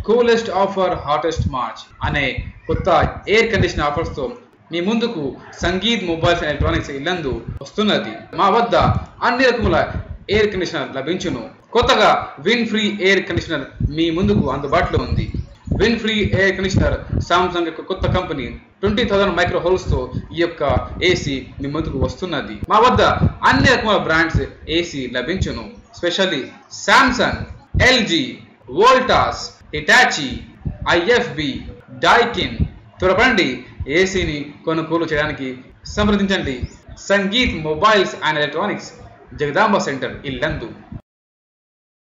Coolest offer hottest March అనే కొత్త air condition offers తో మీ ముందుకు Sangeeth mobiles and electronics Yellandu వస్తున్నది. మా వద్ద అన్ని రకముల ఎయిర్ కండిషనర్ లభించును. కొత్తగా విన్ ఫ్రీ ఎయిర్ కండిషనర్ మీ ముందుకు అందుబాటులో ఉంది. Win free air conditioner Samsung యొక్క కొత్త కంపెనీ 20,000 మైక్రో హోల్స్ తో ఈ యొక్క ఏసీ మీ ముందుకు వస్తున్నది. మా వద్ద అన్ని రకముల బ్రాండ్స్ ఏసీ లభించును. Specially Samsung, LG, Voltas, Hitachi, IFB, Daikin. త్వరపడండి, ఏసీని కొనుగోలు చేయడానికి సంప్రదించండి. Sangeeth mobiles and electronics, Jagadamba centre, Yellandu.